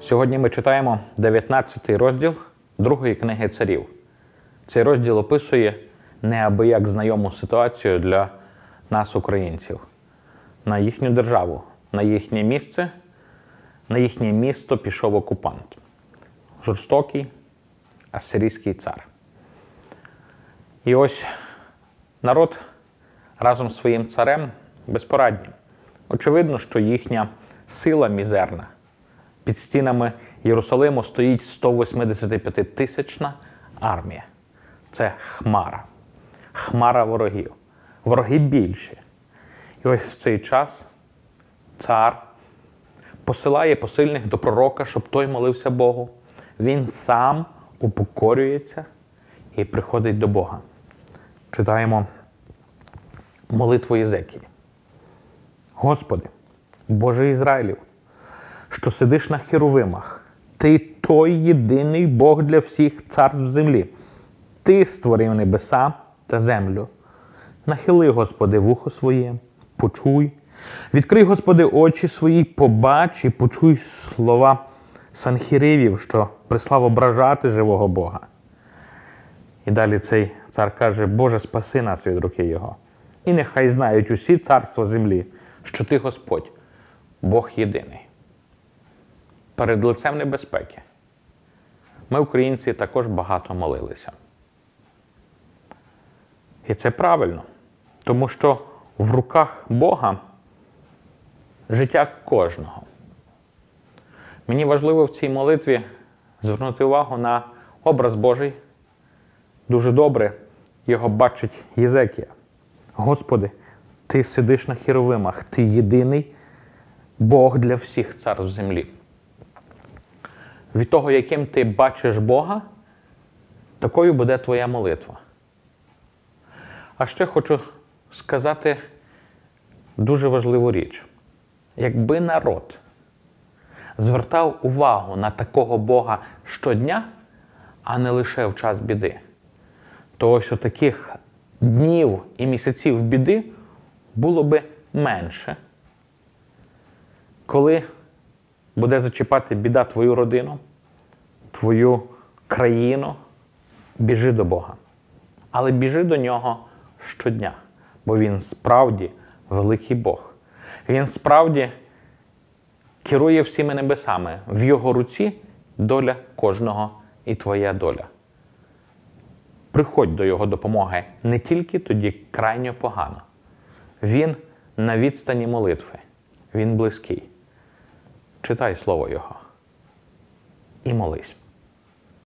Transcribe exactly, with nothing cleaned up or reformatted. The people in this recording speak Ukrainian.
Сьогодні ми читаємо дев'ятнадцятий розділ другої книги царів. Цей розділ описує неабияк знайому ситуацію для нас, українців. На їхню державу, на їхнє місце, на їхнє місто пішов окупант. Жорстокий асирійський цар. І ось народ разом з своїм царем безпорадні. Очевидно, що їхня сила мізерна. Під стінами Єрусалиму стоїть сто вісімдесятип'ятитисячна армія. Це хмара. Хмара ворогів. Вороги більші. І ось в цей час цар посилає посильних до пророка, щоб той молився Богу. Він сам упокорюється і приходить до Бога. Читаємо молитву Єзекії. Господи, Боже Ізраїлів, що сидиш на херовимах, Ти той єдиний Бог для всіх царств землі. Ти створив небеса та землю. Нахили, Господи, вухо своє, почуй. Відкрий, Господи, очі свої, побач і почуй слова Санхіривів, що прислав ображати живого Бога. І далі цей цар каже: Боже, спаси нас від руки Його. І нехай знають усі царства землі, що Ти, Господь, Бог єдиний. Перед лицем небезпеки ми, українці, також багато молилися. І це правильно, тому що в руках Бога життя кожного. Мені важливо в цій молитві звернути увагу на образ Божий. Дуже добре його бачить Єзекія. Господи, Ти сидиш на херовимах, Ти єдиний Бог для всіх царств землі. Від того, яким ти бачиш Бога, такою буде твоя молитва. А ще хочу сказати дуже важливу річ. Якби народ звертав увагу на такого Бога щодня, а не лише в час біди, то ось у таких днів і місяців біди було би менше. Коли буде зачіпати біда твою родину, твою країну, біжи до Бога. Але біжи до Нього щодня, бо Він справді великий Бог. Він справді керує всіми небесами. В Його руці доля кожного і твоя доля. Приходь до Його допомоги не тільки тоді крайньо погано. Він на відстані молитви. Він близький. Читай Слово Його і молись.